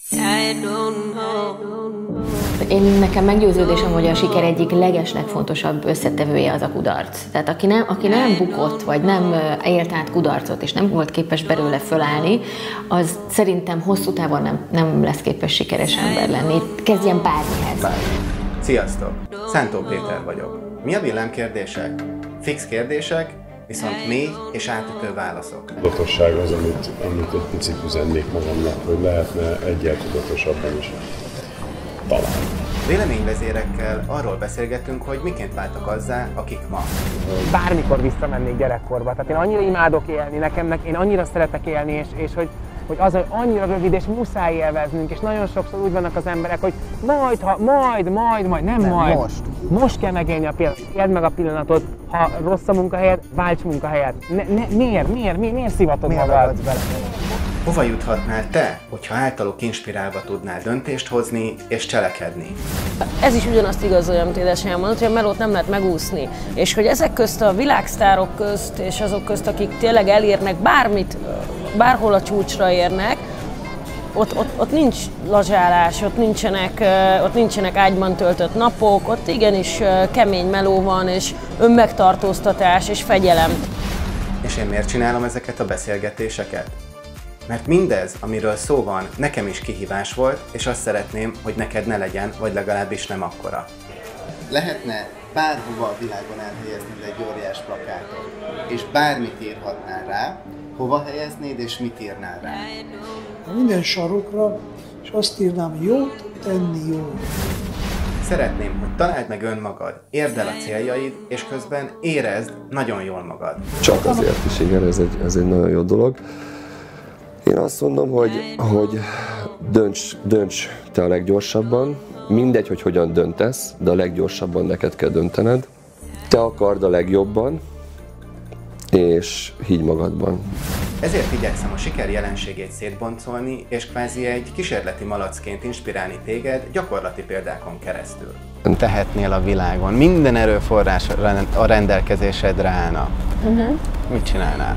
Nekem meggyőződésem, hogy a siker egyik legeslegfontosabb összetevője az a kudarc. Tehát aki nem bukott, vagy nem élt át kudarcot, és nem volt képes belőle fölállni, az szerintem hosszú távon nem lesz képes sikeres ember lenni. Kezdjen bármihez. Sziasztok! Szántó Péter vagyok. Mi a villámkérdések? Fix kérdések, viszont mély és átütő válaszok. Tudatosság az, amit egy picit üzennék magamnak, hogy lehetne egyel tudatosabban is talán. Véleményvezérekkel arról beszélgetünk, hogy miként váltak azzá, akik ma. Bármikor visszamennék gyerekkorba. Tehát én annyira imádok élni, én annyira szeretek élni, és hogy az annyira rövid, és muszáj élveznünk, és nagyon sokszor úgy vannak az emberek, hogy nem majd. Most kell megélni a pillanatot. Éld meg a pillanatot, ha rossz a munkahelyed, válts munkahelyet. Miért szivatod magad? Hova juthatnál te, hogyha általuk inspirálva tudnál döntést hozni és cselekedni? Ez is ugyanazt igazolja, amit édesanyám mondott, hogy a melót nem lehet megúszni. És hogy ezek közt a világsztárok közt, és azok közt, akik tényleg elérnek bármit, bárhol a csúcsra érnek, ott nincs lazsálás, ott nincsenek ágyban töltött napok, ott igenis kemény meló van, és önmegtartóztatás, és fegyelem. És én miért csinálom ezeket a beszélgetéseket? Mert mindez, amiről szó van, nekem is kihívás volt, és azt szeretném, hogy neked ne legyen, vagy legalábbis nem akkora. Lehetne bárhova a világon elhelyezni egy óriás plakátot, és bármit írhatnál rá, hova helyeznéd, és mit írnál rá? Minden sarokra, és azt írnám, jót tenni jó. Szeretném, hogy találd meg önmagad, érd el a céljaid, és közben érezd nagyon jól magad. Csak azért is, igen, ez egy nagyon jó dolog. Én azt mondom, hogy dönts te a leggyorsabban, mindegy, hogy hogyan döntesz, de a leggyorsabban neked kell döntened. Te akard a legjobban, és higgy magadban. Ezért igyekszem a siker jelenségét szétboncolni, és kvázi egy kísérleti malacként inspirálni téged gyakorlati példákon keresztül. Tehetnél a világon, minden erőforrás a rendelkezésedre állna. Mit csinálnál?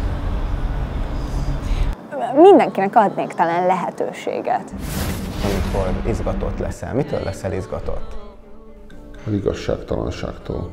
Mindenkinek adnék talán lehetőséget. Amikor izgatott leszel, mitől leszel izgatott? Az igazságtalanságtól,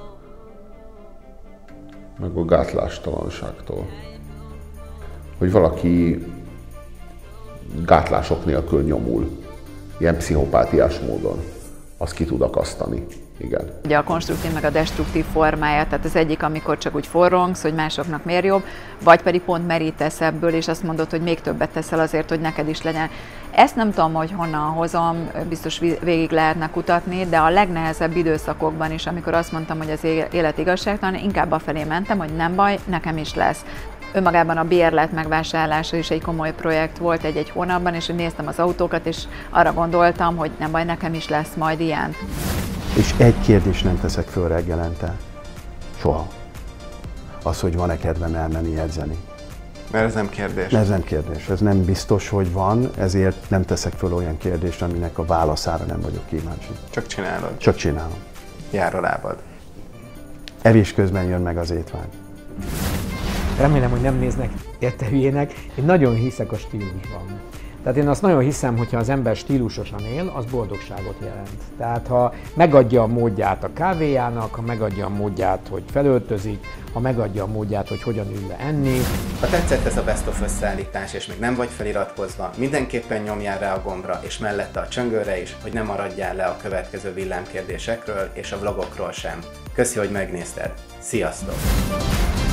meg a gátlástalanságtól. Hogy valaki gátlások nélkül nyomul, ilyen pszichopátiás módon, azt ki tud akasztani. Igen. Ugye a konstruktív meg a destruktív formája, tehát az egyik, amikor csak úgy forrongsz, hogy másoknak miért jobb, vagy pedig pont merítesz ebből, és azt mondod, hogy még többet teszel azért, hogy neked is legyen. Ezt nem tudom, hogy honnan hozom, biztos végig lehetne kutatni, de a legnehezebb időszakokban is, amikor azt mondtam, hogy az élet igazságtalan, inkább afelé mentem, hogy nem baj, nekem is lesz. Önmagában a bérlet megvásárlása is egy komoly projekt volt egy hónapban, és hogy néztem az autókat, és arra gondoltam, hogy nem baj, nekem is lesz majd ilyen. És egy kérdést nem teszek föl reggelente. Soha. Az, hogy van-e kedvem elmenni edzeni. Mert ez nem kérdés. Ez nem kérdés. Ez nem biztos, hogy van, ezért nem teszek föl olyan kérdést, aminek a válaszára nem vagyok kíváncsi. Csak csinálod. Csak csinálom. Jár a lábad. Evés közben jön meg az étvágy. Remélem, hogy nem néznek érte hülyének. Én nagyon hiszek a stílusban. Tehát én azt nagyon hiszem, hogyha az ember stílusosan él, az boldogságot jelent. Tehát ha megadja a módját a kávéjának, ha megadja a módját, hogy felöltözik, ha megadja a módját, hogy hogyan ül le enni. Ha tetszett ez a Best of összeállítás, és még nem vagy feliratkozva, mindenképpen nyomjál rá a gombra, és mellette a csöngőre is, hogy ne maradjál le a következő villámkérdésekről és a vlogokról sem. Köszi, hogy megnézted. Sziasztok!